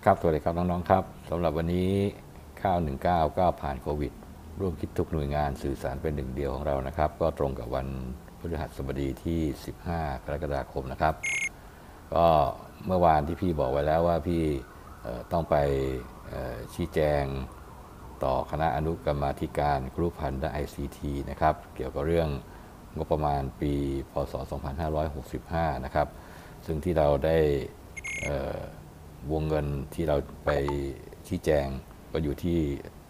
ครับสวัสดีครับน้องๆครับสำหรับวันนี้919ก็ผ่านโควิดร่วมคิดทุกหน่วยงานสื่อสารเป็นหนึ่งเดียวของเรานะครับก็ตรงกับวันพฤหัสบดีที่15กรกฎาคมนะครับก็เมื่อวานที่พี่บอกไว้แล้วว่าพี่ต้องไปชี้แจงต่อคณะอนุกรรมาธิการครุพันธ์และ ICT นะครับเกี่ยวกับเรื่องงบประมาณปีพศ2565นะครับซึ่งที่เราได้วงเงินที่เราไปชี้แจงก็อยู่ที่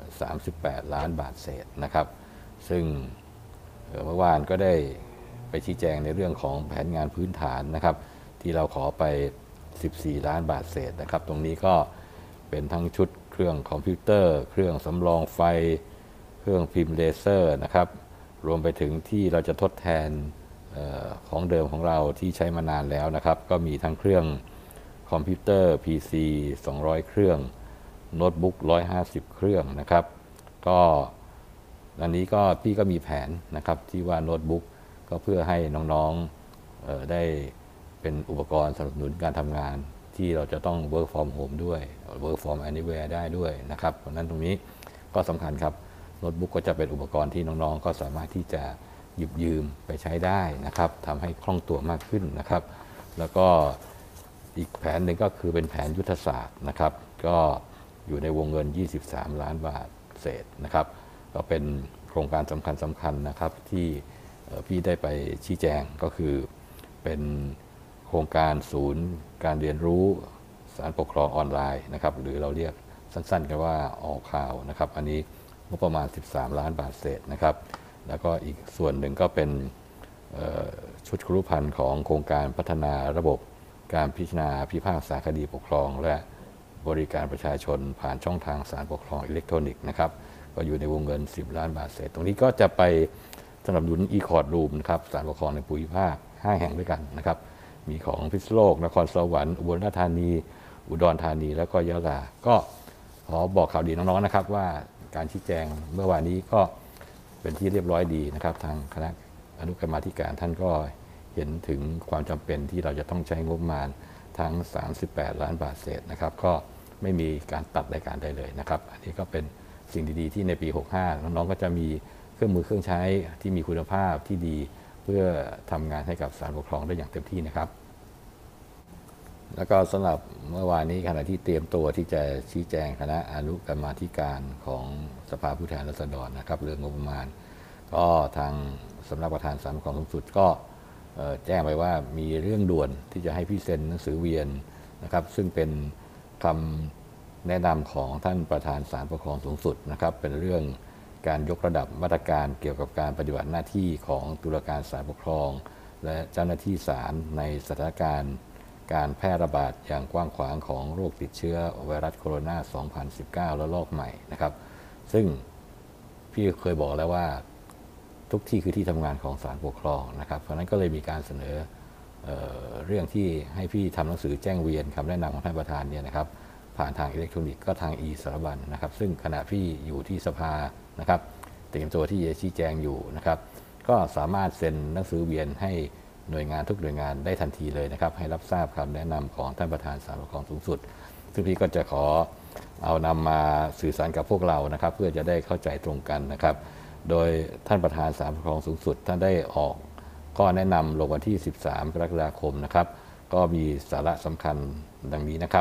38ล้านบาทเศษนะครับซึ่งเมื่อวานก็ได้ไปชี้แจงในเรื่องของแผนงานพื้นฐานนะครับที่เราขอไป14ล้านบาทเศษนะครับตรงนี้ก็เป็นทั้งชุดเครื่องคอมพิวเตอร์เครื่องสำรองไฟเครื่องพิมพ์เลเซอร์นะครับรวมไปถึงที่เราจะทดแทนของเดิมของเราที่ใช้มานานแล้วนะครับก็มีทั้งเครื่องคอมพิวเตอร์ PC 200 เครื่องโน้ตบุ๊ก150 เครื่องนะครับก็อันนี้ก็พี่ก็มีแผนนะครับที่ว่าโน้ตบุ๊กก็เพื่อให้น้องๆได้เป็นอุปกรณ์สนับสนุนการทำงานที่เราจะต้อง work from home ด้วย work from anywhere ได้ด้วยนะครับเพราะนั้นตรงนี้ก็สำคัญครับโน้ตบุ๊กก็จะเป็นอุปกรณ์ที่น้องๆก็สามารถที่จะหยิบยืมไปใช้ได้นะครับทำให้คล่องตัวมากขึ้นนะครับแล้วก็อีกแผนหนึ่งก็คือเป็นแผนยุทธศาสตร์นะครับก็อยู่ในวงเงิน23ล้านบาทเศษนะครับก็เป็นโครงการสำคัญนะครับที่พี่ได้ไปชี้แจงก็คือเป็นโครงการศูนย์การเรียนรู้สารปกครองออนไลน์นะครับหรือเราเรียกสั้นๆกันว่าออข่าวนะครับอันนี้งบประมาณ13ล้านบาทเศษนะครับแล้วก็อีกส่วนหนึ่งก็เป็นชุดครุพันธ์ของโครงการพัฒนาระบบการพิจารณาพิพากษาคดีปกครองและบริการประชาชนผ่านช่องทางศาลปกครองอิเล็กทรอนิกส์นะครับก็อยู่ในวงเงิน10ล้านบาทเศษตรงนี้ก็จะไปสนับสนุน e-courtroom นะครับศาลปกครองในภูมิภาค5แห่งด้วยกันนะครับมีของพิษณุโลกนครสวรรค์อุบลราชธานีอุดรธานีแล้วก็ยะลาก็ขอบอกข่าวดีน้องๆนะครับว่าการชี้แจงเมื่อวานนี้ก็เป็นที่เรียบร้อยดีนะครับทางคณะอนุกรรมาธิการท่านก็เห็นถึงความจำเป็นที่เราจะต้องใช้งบประมาณทั้ง38ล้านบาทเศษนะครับก็ไม่มีการตัดรายการใดเลยนะครับอันนี้ก็เป็นสิ่งดีๆที่ในปี65น้องๆก็จะมีเครื่องมือเครื่องใช้ที่มีคุณภาพที่ดีเพื่อทำงานให้กับศาลปกครองได้อย่างเต็มที่นะครับแล้วก็สำหรับเมื่อวานนี้ขณะที่เตรียมตัวที่จะชี้แจงคณะอนุกรรมาธิการของสภาผู้แทนราษฎรนะครับเรื่องงบประมาณก็ทางสำนักประธานศาลปกครองสูงสุดก็แจ้งไปว่ามีเรื่องด่วนที่จะให้พี่เซ็นหนังสือเวียนนะครับซึ่งเป็นคำแนะนำของท่านประธานศาลปกครองสูงสุดนะครับเป็นเรื่องการยกระดับมาตรการเกี่ยวกับการปฏิบัติหน้าที่ของตุลาการศาลปกครองและเจ้าหน้าที่ศาลในสถานการณ์การแพร่ระบาดอย่างกว้างขวางของโรคติดเชื้อไวรัสโคโรนา2019ระลอกใหม่นะครับซึ่งพี่เคยบอกแล้วว่าทุกที่คือที่ทำงานของศาลปกครองนะครับเพราะนั้นก็เลยมีการเสนอเรื่องที่ให้พี่ทำหนังสือแจ้งเวียนคำแนะนำของท่านประธานเนี่ยนะครับผ่านทางอิเล็กทรอนิกส์ก็ทางสารบัญนะครับซึ่งขณะพี่อยู่ที่สภานะครับเตรียมตัวที่จะชี้แจงอยู่นะครับก็สามารถเซ็นหนังสือเวียนให้หน่วยงานทุกหน่วยงานได้ทันทีเลยนะครับให้รับทราบคำแนะนำของท่านประธานศาลปกครองสูงสุดซึ่งพี่ก็จะขอเอานำมาสื่อสารกับพวกเรานะครับเพื่อจะได้เข้าใจตรงกันนะครับโดยท่านประธานศาลปกครองสูงสุดท่านได้ออกข้อแนะนำลงวันที่13กรกฎาคมนะครับก็มีสาระสำคัญดังนี้นะครับ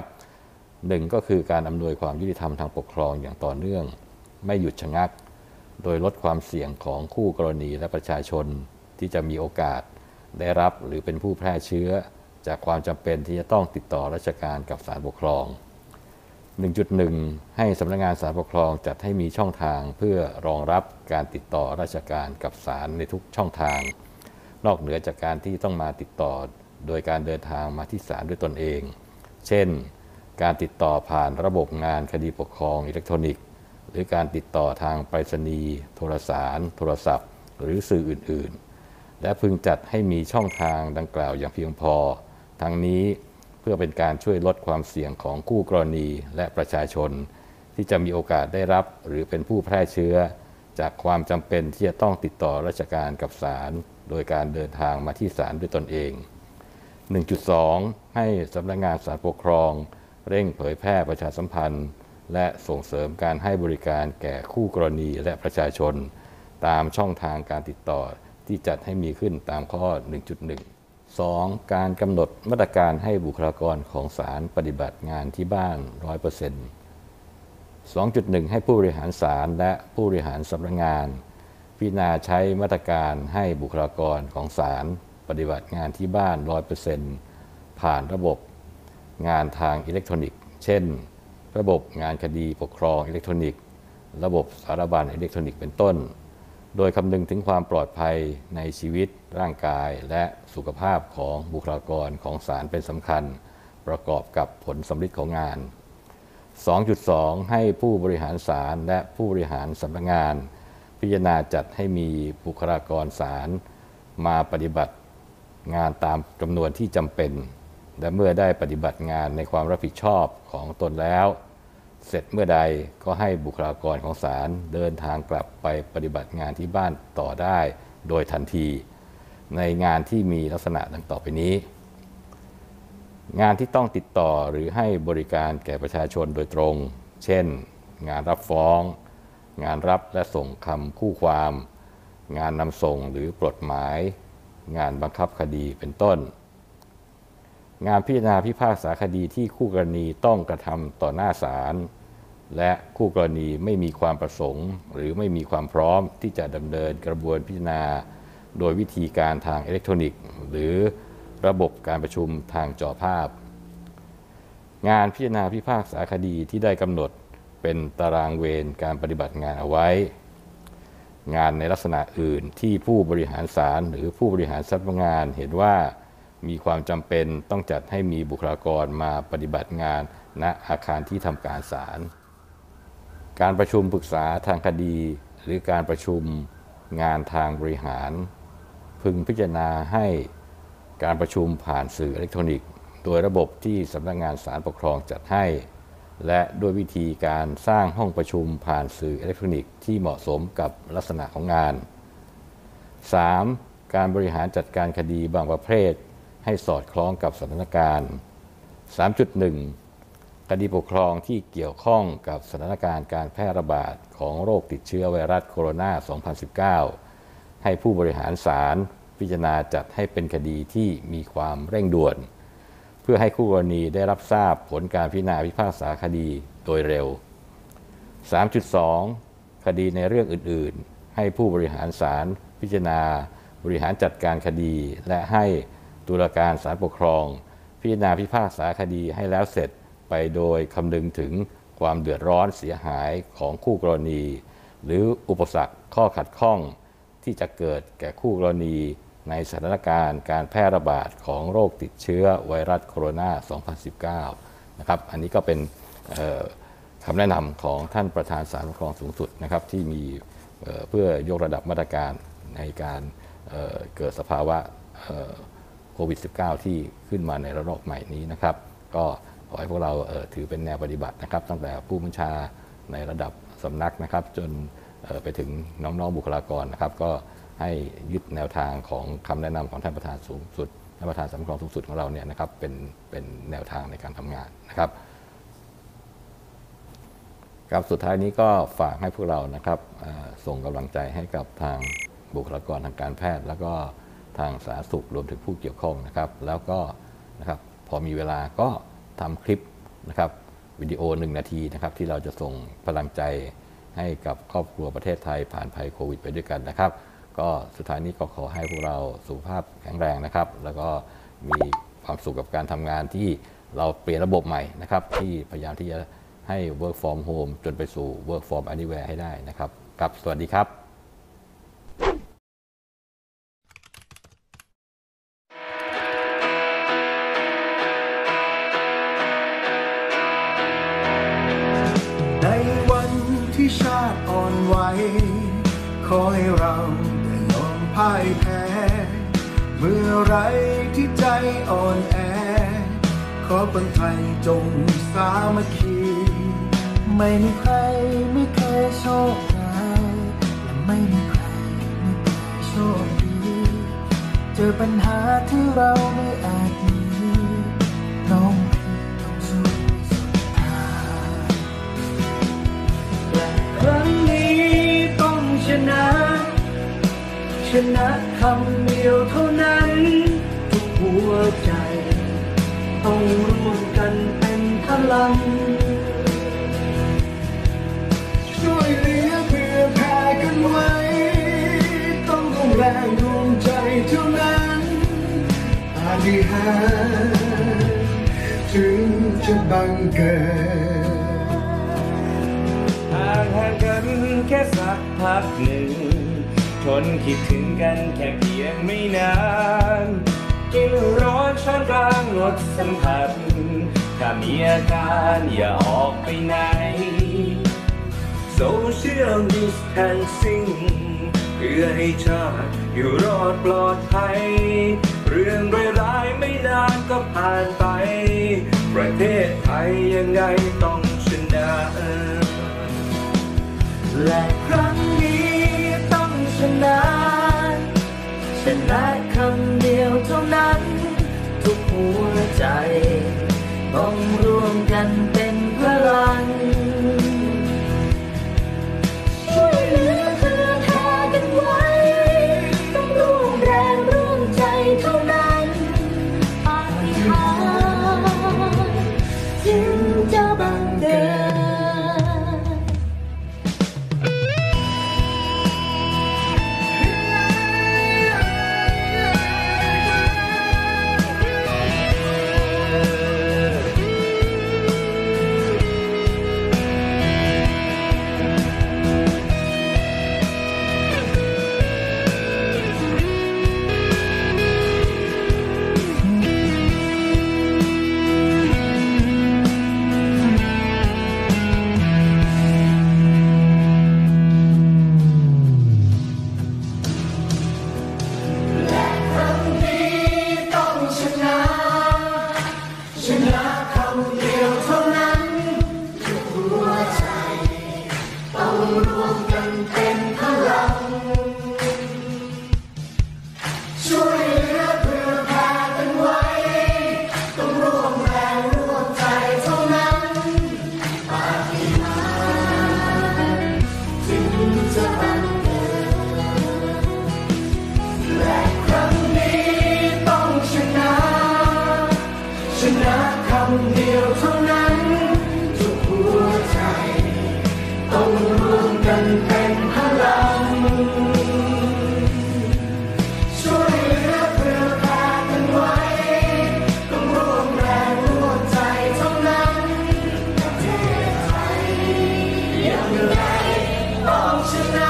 1ก็คือการอำนวยความยุติธรรมทางปกครองอย่างต่อเนื่องไม่หยุดชะงักโดยลดความเสี่ยงของคู่กรณีและประชาชนที่จะมีโอกาสได้รับหรือเป็นผู้แพร่เชื้อจากความจำเป็นที่จะต้องติดต่อราชการกับศาลปกครอง 1.1 ให้สำนักงานศาลปกครองจัดให้มีช่องทางเพื่อรองรับการติดต่อราชการกับศาลในทุกช่องทางนอกเหนือจากการที่ต้องมาติดต่อโดยการเดินทางมาที่ศาลด้วยตนเองเช่นการติดต่อผ่านระบบงานคดีปกครองอิเล็กทรอนิกส์หรือการติดต่อทางไปรษณีย์โทรสารโทรศัพท์หรือสื่ออื่นๆและพึงจัดให้มีช่องทางดังกล่าวอย่างเพียงพอทั้งนี้เพื่อเป็นการช่วยลดความเสี่ยงของคู่กรณีและประชาชนที่จะมีโอกาสได้รับหรือเป็นผู้แพร่เชื้อจากความจำเป็นที่จะต้องติดต่อราชการกับศาลโดยการเดินทางมาที่ศาลด้วยตนเอง 1.2 ให้สำนักงานศาลปกครองเร่งเผยแพร่ประชาสัมพันธ์และส่งเสริมการให้บริการแก่คู่กรณีและประชาชนตามช่องทางการติดต่อที่จัดให้มีขึ้นตามข้อ 1.1 2. การกำหนดมาตรการให้บุคลากรของศาลปฏิบัติงานที่บ้าน 100% 2.1 ให้ผู้บริหารศาลและผู้บริหารสำนักงานพิจารณาใช้มาตรการให้บุคลากรของศาลปฏิบัติงานที่บ้าน 100% ผ่านระบบงานทางอิเล็กทรอนิกส์เช่นระบบงานคดีปกครองอิเล็กทรอนิกส์ระบบสารบัญอิเล็กทรอนิกส์เป็นต้นโดยคำนึงถึงความปลอดภัยในชีวิตร่างกายและสุขภาพของบุคลากรของศาลเป็นสำคัญประกอบกับผลสำลิดของงาน 2.2 ให้ผู้บริหารศาลและผู้บริหารสำนักงานพิจารณาจัดให้มีบุคลากรศาลมาปฏิบัติงานตามจำนวนที่จำเป็นและเมื่อได้ปฏิบัติงานในความรับผิดชอบของตนแล้วเสร็จเมื่อใดก็ให้บุคลากรของศาลเดินทางกลับไปปฏิบัติงานที่บ้านต่อได้โดยทันทีในงานที่มีลักษณะดังต่อไปนี้งานที่ต้องติดต่อหรือให้บริการแก่ประชาชนโดยตรงเช่นงานรับฟ้องงานรับและส่งคำคู่ความงานนำส่งหรือปลดหมายงานบังคับคดีเป็นต้นงานพิจารณาพิพากษาคดีที่คู่กรณีต้องกระทำต่อหน้าศาลและคู่กรณีไม่มีความประสงค์หรือไม่มีความพร้อมที่จะดำเนินกระบวนพิจารณาโดยวิธีการทางอิเล็กทรอนิกส์หรือระบบการประชุมทางจอภาพงานพิจารณาพิพากษาคดีที่ได้กำหนดเป็นตารางเวรการปฏิบัติงานเอาไว้งานในลักษณะอื่นที่ผู้บริหารศาลหรือผู้บริหารสำนักงานเห็นว่ามีความจำเป็นต้องจัดให้มีบุคลากรมาปฏิบัติงานณอาคารที่ทำการศาลการประชุมปรึกษาทางคดีหรือการประชุมงานทางบริหารพึงพิจารณาให้การประชุมผ่านสื่ออิเล็กทรอนิกส์โดยระบบที่สำนักงานศาลปกครองจัดให้และด้วยวิธีการสร้างห้องประชุมผ่านสื่ออิเล็กทรอนิกส์ที่เหมาะสมกับลักษณะของงาน 3. การบริหารจัดการคดีบางประเภทให้สอดคล้องกับสถานการณ์ 3.1 คดีปกครองที่เกี่ยวข้องกับสถานการณ์การแพร่ระบาดของโรคติดเชื้อไวรัสโคโรนา 2019 ให้ผู้บริหารศาลพิจารณาจัดให้เป็นคดีที่มีความเร่งด่วนเพื่อให้คู่กรณีได้รับทราบผลการพิจารณาพิพากษาคดีโดยเร็ว 3.2 คดีในเรื่องอื่นๆให้ผู้บริหารศาลพิจารณาบริหารจัดการคดีและให้ตุลาการศาลปกครองพิจารณาพิพากษาคดีให้แล้วเสร็จไปโดยคำนึงถึงความเดือดร้อนเสียหายของคู่กรณีหรืออุปสรรคข้อขัดข้องที่จะเกิดแก่คู่กรณีในสถานการณ์การแพร่ระบาดของโรคติดเชื้อไวรัสโคโรนา 2019 นะครับอันนี้ก็เป็นคำแนะนำของท่านประธานศาลปกครองสูงสุดนะครับที่มีเพื่อยกระดับมาตรการในการเกิดสภาวะโควิด -19 ที่ขึ้นมาในระลอกใหม่นี้นะครับก็ขอให้พวกเราถือเป็นแนวปฏิบัตินะครับตั้งแต่ผู้บัญชาในระดับสำนักนะครับจนไปถึงน้องๆบุคลากรนะครับก็ให้ยึดแนวทางของคำแนะนำของท่านประธานสูงสุดท่านประธานศาลปกครองสูงสุดของเราเนี่ยนะครับเป็นแนวทางในการทำงานนะครับครับสุดท้ายนี้ก็ฝากให้พวกเรานะครับส่งกำลังใจให้กับทางบุคลากรทางการแพทย์แล้วก็ทางสาธารณสุขรวมถึงผู้เกี่ยวข้องนะครับแล้วก็นะครับพอมีเวลาก็ทำคลิปนะครับวิดีโอ1 นาทีนะครับที่เราจะส่งพลังใจให้กับครอบครัวประเทศไทยผ่านภัยโควิดไปด้วยกันนะครับก็สุดท้ายนี้ก็ขอให้พวกเราสุขภาพแข็งแรงนะครับแล้วก็มีความสุขกับการทำงานที่เราเปลี่ยนระบบใหม่นะครับที่พยายามที่จะให้ work from home จนไปสู่ work from anywhere ให้ได้นะครับครับสวัสดีครับในวันที่ชาติอ่อนไหวขอให้เราได้ยอมพ่ายแพ้เมื่อไรที่ใจอ่อนแอขอคนไทยจงสามัคคีไม่มีใครไม่เคยโชคร้ายและไม่มีใครไม่เคยโชคดีเจอปัญหาที่เราไม่อาจหนีน้องพี่ต้องช่วยชนะคำเดียวเท่านั้นทุกหัวใจต้องร่วมกันเป็นพลังช่วยเหลือเพื่อแผ่กันไว้ต้องร่วมแรงร่วมใจเท่านั้นปาฏิหาริย์ถึงจะบังเกิดห่างกันแค่สักพักหนึ่งทนคิดถึงกันแค่เพียงไม่นานกินร้อนช้อนกลางลดสัมผัสถ้ามีอาการอย่าออกไปไหน Social distancing เพื่อให้ชาติอยู่รอดปลอดภัยเรื่องร้ายๆไม่นานก็ผ่านไปประเทศไทยยังไงต้องชนะและครั้งนี้ต้องชนะชนะคำเดียวเท่านั้นทุกหัวใจต้องร่วมกันเป็นพลังช่วยเหลือเพื่อแผ่กันไว้ต้องร่วมแรงร่วมใจเท่านั้นปาฏิหาริย์จึงจะบังเกิดชนะ